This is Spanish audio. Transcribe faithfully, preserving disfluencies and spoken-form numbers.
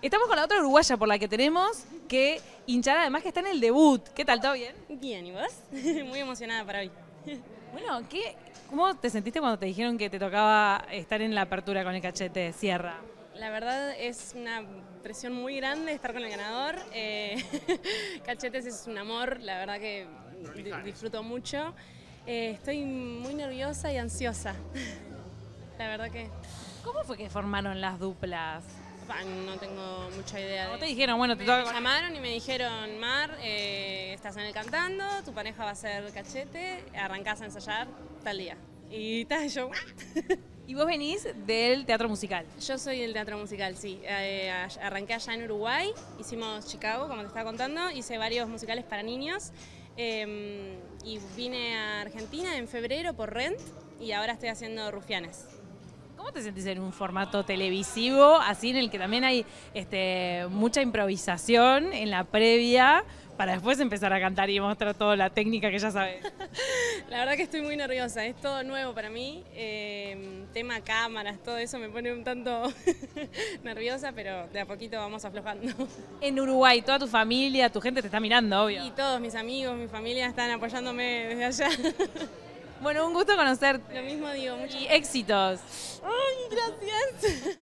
Estamos con la otra uruguaya por la que tenemos que hinchar, además que está en el debut. ¿Qué tal? ¿Todo bien? Bien, ¿y vos? Muy emocionada para hoy. Bueno, ¿qué, ¿cómo te sentiste cuando te dijeron que te tocaba estar en la apertura con el Cachete Sierra? La verdad es una presión muy grande estar con el ganador. Eh, Cachetes es un amor, la verdad que di- disfruto mucho. Eh, estoy muy nerviosa y ansiosa. La verdad que ¿Cómo fue que formaron las duplas? bah, no tengo mucha idea. ¿Cómo De... te dijeron? Bueno, te Me toca con... llamaron y me dijeron, Mar, eh, estás en el cantando, tu pareja va a ser Cachete, arrancás a ensayar tal día. Y tal, yo... Y vos venís del teatro musical. Yo soy del teatro musical, sí. Eh, arranqué allá en Uruguay, hicimos Chicago, como te estaba contando, hice varios musicales para niños eh, y vine a Argentina en febrero por Rent y ahora estoy haciendo Rufianes. ¿Cómo te sentís en un formato televisivo, así en el que también hay este, mucha improvisación en la previa, para después empezar a cantar y mostrar toda la técnica que ya sabes? La verdad que estoy muy nerviosa, es todo nuevo para mí, eh, tema cámaras, todo eso me pone un tanto nerviosa, pero de a poquito vamos aflojando. En Uruguay, toda tu familia, tu gente te está mirando, obvio. Y todos mis amigos, mi familia están apoyándome desde allá. Bueno, un gusto conocerte. Lo mismo digo, muchas Y éxitos. ¡Ay, gracias!